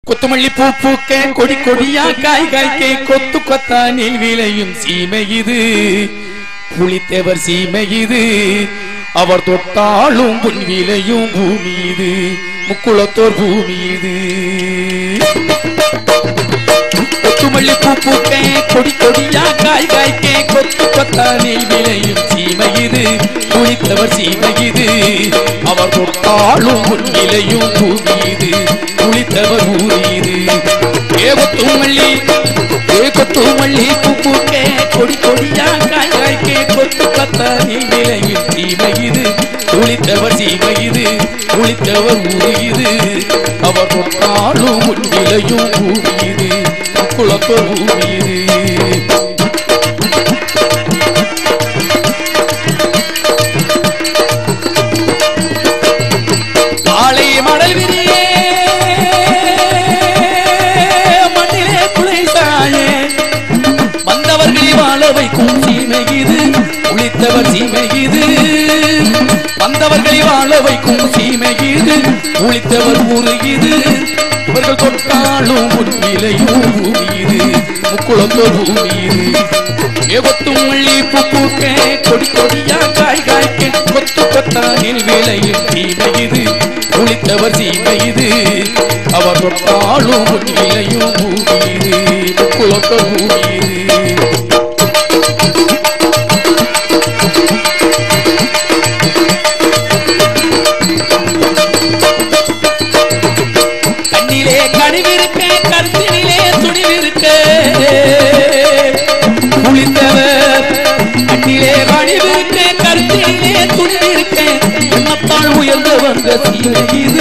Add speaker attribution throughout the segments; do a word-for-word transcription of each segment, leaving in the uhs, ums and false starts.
Speaker 1: கொத்துமல்லி பூ பூக்க கொடி கொடியா காய் காய்க்க கொத்து கொத்தா நெல் விளையும் சீமை இது புலித்தேவர் சீமை இது அவர் தொட்டாலும் பொன் விளையும் பூமி இது முக்குளத்தோர் பூமி இது கொத்துமல்லி பூ பூக்க கொடி கொடியா காய் காய்க்க கொத்து கொத்தா நெல் விளையும் சீமை இது புலித்தேவர் சீமை இது அவர் தொட்டாலும் பொன் விளையும் பூமி இது புலித்தேவர் ஊர் இது ஏ கொத்துமல்லி ஏ கொத்துமல்லி பூ பூக்க கொடி கொடியா காய் காய்க்க கொத்து கொத்தா நெல் விளையும் சீமை இது புலித்தேவர் சீமை இது புலித்தேவர் ஊர் இது அவர் தொட்டாலும் பொன் விளையும் பூமி இது முக்குளத்தோர் பூமி இது ஆலை மடல் விரியே மண்ணிலே குலை சாயே வந்தவர்களை வாழ வைக்கும் சீமை இது புலித்தேவர் சீமை இது வந்தவர்களை வாழ வைக்கும் சீமை இது புலித்தேவர் ஊர் இது இவர்கள் தொட்டாலும் பொன் விளையும் பூமி இது முக்குளத்தோர் பூமி இது ஏ கொத்துமல்லி பூ பூக்க கொடி கொடியா காய் காய்க்க கொத்து கொத்தா நெல் விளையும் சீமை இது புலித்தேவர் சீமை இது அவர் தொட்டாலும் பொன் விளையும் பூமி இது முக்குளத்தோர் பூமி இது கண்ணிலே கனிவிருக்க கருத்தினிலே துணிவிருக்க புலித்தேவர் கண்ணிலே கனிவிருக்க கருத்தினிலே துணிவிருக்க எண்ணத்தால் உயர்ந்து வந்த சீமை இது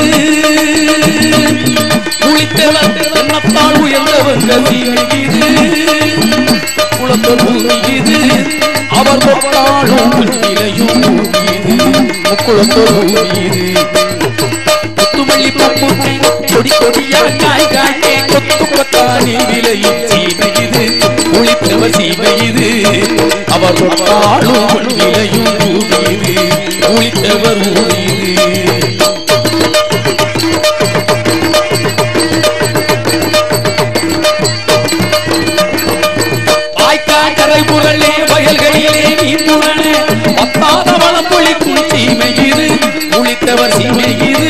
Speaker 1: புலித்தேவர் எண்ணத்தால் உயர்ந்து வந்த சீமை இது குளத்தோர் பூமி இது அவர் தொட்டாலும் பொன் விளையும் பூமி இது முக்குளத்தோர் பூமி இது கொத்துமல்லி பூ பூக்க கொடி கொடியா காய் காய்க்க கொத்து கொத்தா நெல் விளையும் சீமை இது புலித்தேவர் சீமை இது அவர் தொட்டாலும் பொன் விளையும் பூமி இது புலித்தேவர் ஊர் இது வாய்க்காக்கரை புரளே வயல்களிலே நீர் புரணே பத்தாத வளம் பொழிக்கும் சீமை இது புலித்தேவர் சீமை இது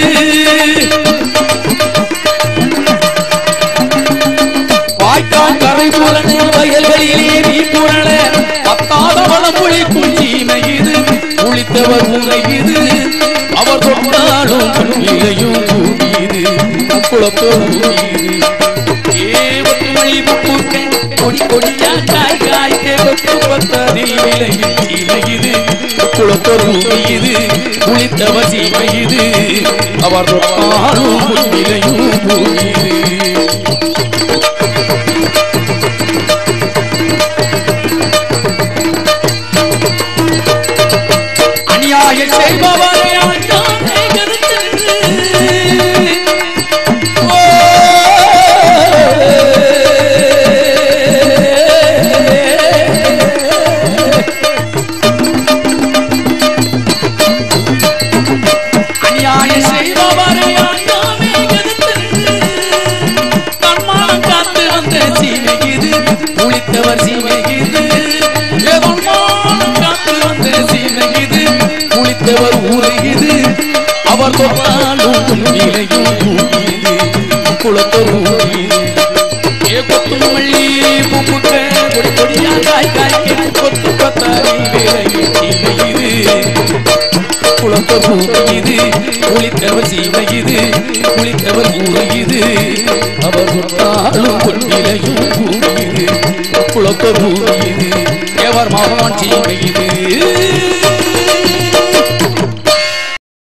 Speaker 1: வாய்க்காக்கரை புரளே வயல்களிலே நீர் புரணே பத்தாத வளம் பொழிக்கும் சீமை இது புலித்தேவர் ஊர் இது அவர் தொட்டாலும் பொன் விளையும் பூமி இது முக்குளத்தோர் பூமி இது ஏ கொத்துமல்லி பூ பூக்க கொடி கொடியா காய் காய்க்க கொத்து கொத்தா நெல் விளையும் சீமை இது முக்குளத்தோர் பூமி இது புலித்தேவர் சீமை இது அவர் தொட்டாலும் பொன் விளையும் பூமி இது அநியாயம் செய்பவரை ஆண்டாமே கருத்து அநியாயம் செய்பவரை ஆண்டாமே கருத்து தன்மானம் காத்து வந்த சீமை இது புலித்தேவர் சீமை இது காத்து வந்த சீமை இது புலித்தேவர் ஊர் இது அவர் தொட்டாலும் பொன் விளையும் பூமி இது முக்குளத்தோர் ஊர் இது ஏ கொத்துமல்லி பூ பூக்க கொடி கொடியா காய் காய்க்க கொத்து கொத்தா நெல் விளையும் சீமை இது முக்குளத்தோர் பூமி இது புலித்தேவர் சீமை இது புலித்தேவர் ஊர் இது அவர் தொட்டாலும் பொன் விளையும் பூமி இது முக்குளத்தோர் பூமி இது ஏவர் மகான் சீமை இது